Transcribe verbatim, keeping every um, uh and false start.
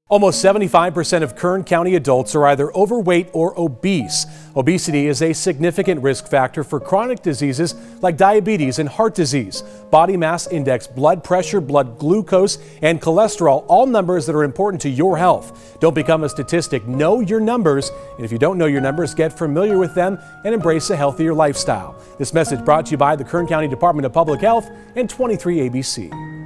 Almost seventy-five percent of Kern County adults are either overweight or obese. Obesity is a significant risk factor for chronic diseases like diabetes and heart disease. Body mass index, blood pressure, blood glucose, and cholesterol, all numbers that are important to your health. Don't become a statistic. Know your numbers. And if you don't know your numbers, get familiar with them and embrace a healthier lifestyle. This message brought to you by the Kern County Department of Public Health and twenty-three A B C.